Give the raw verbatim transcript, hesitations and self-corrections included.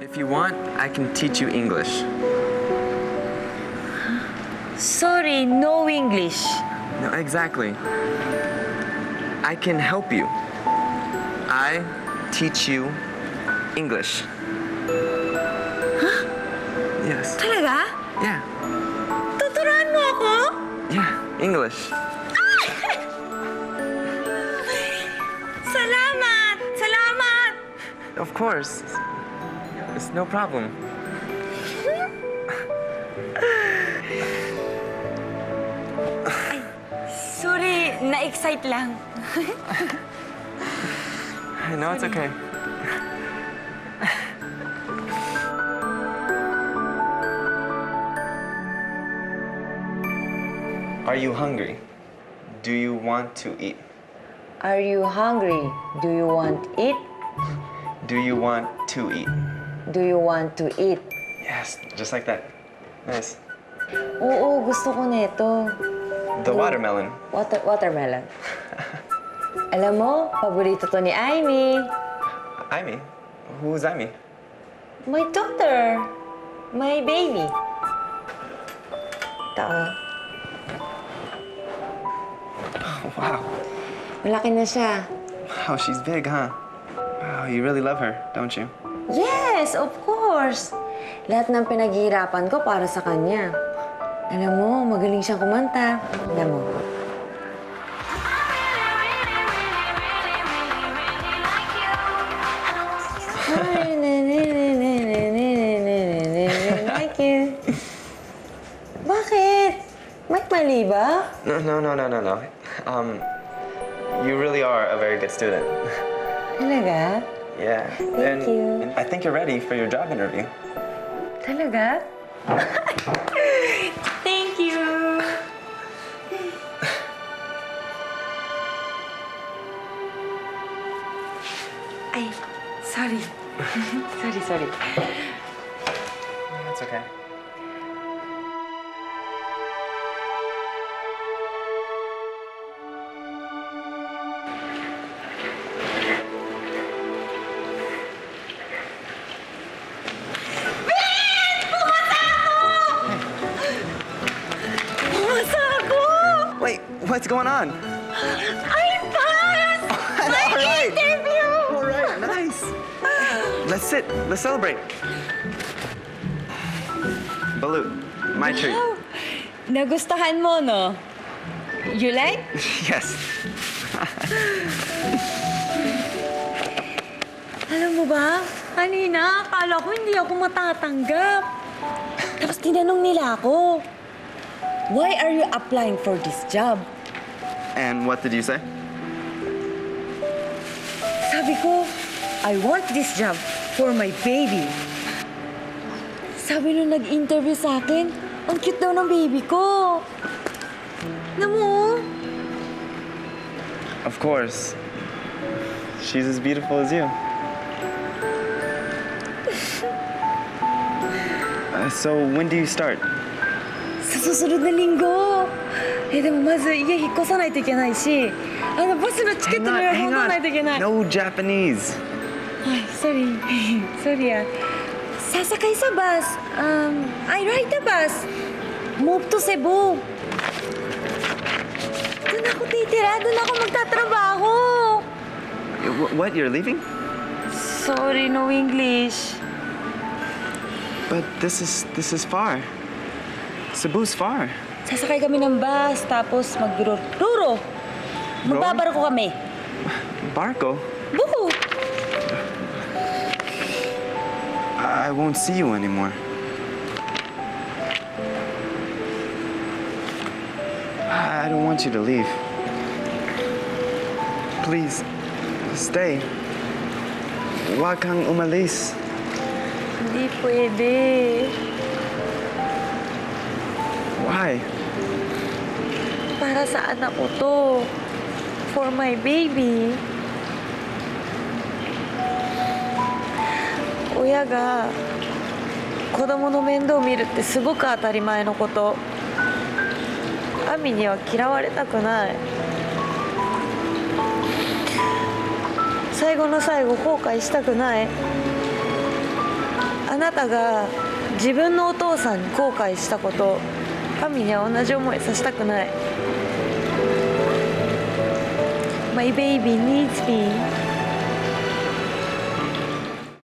If you want, I can teach you English. Sorry, no English. No, exactly. I can help you. I teach you English. Huh? Yes. Talaga? Yeah. Tuturuan mo ako? Yeah, English. Salamat! Salamat! Of course. It's no problem. Ay, sorry, na-excite lang. No, it's okay. Are you hungry? Do you want to eat? Are you hungry? Do you want to eat? Do you want to eat? Do you want to eat? Yes, just like that. Nice. Oo, gusto ko nito. The watermelon. Water watermelon. Alam mo, paborito to ni Amy. Amy? Who's Amy? My daughter. My baby. Ito. Oh, wow. Malaki na siya. Wow, she's big, huh? Wow, you really love her, don't you? Yes, of course. Lahat ng pinaghihirapan ko para sa kanya. Alam mo, magaling siyang kumanta. Alam mo. Like you. Bakit? May mali ba? No, no, no, no, no, no. Um, you really are a very good student. Talaga? Yeah. Thank and, you. and I think you're ready for your job interview. Talaga? Thank you. Ay, sorry. sorry, sorry. That's okay. Wait, what's going on? I passed my All right. interview! All right, nice. Let's sit. Let's celebrate. Balut, my treat. Wow. Nagustuhan mo, no? You like? Yes. Alam mo ba, kanina, akala ko hindi ako matatanggap. Tapos tinanong nila ako, why are you applying for this job? And what did you say? Sabi ko, I want this job for my baby. Sabi nung nag-interview sa akin, ang cute daw ng baby ko. Alam mo? Of course. She's as beautiful as you. Uh, so, when do you start? Sa susunod na linggo. Eh, de mo, mazu, iye hikkosanai to ikenai shi, ano, bus no ticket no Hang on, hodonai to ikenai. No Japanese. Ay, sorry. sorry ah. Sasakay sa bus. Um, I ride the bus. Move to Cebu. Doon ako titira. Doon ako magtatrabaho. Wh- What? You're leaving? Sorry, no English. But this is this is far. Cebu's far. Sasakay kami ng bus, tapos magruro. Magbabarko kami. Barco? Buhu! I won't see you anymore. I don't want you to leave. Please, stay. Huwag kang umalis. Hindi pwede. Why? Para sa anak ko to. For my baby. 親が子供の面倒を見るってすごく当たり前のこと。アミには嫌われたくない。最後の最後後悔したくない。 あなたが自分のお父さんに後悔したこと、パミには同じ思いさせたくない。 My baby needs me